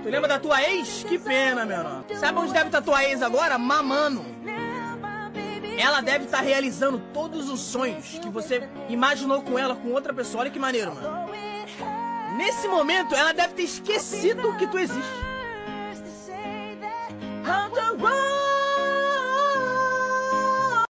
Tu lembra da tua ex? Que pena, menor. Sabe onde deve estar tua ex agora? Mamando. Ela deve estar realizando todos os sonhos que você imaginou com ela, com outra pessoa. Olha que maneiro, mano. Nesse momento, ela deve ter esquecido que tu existe.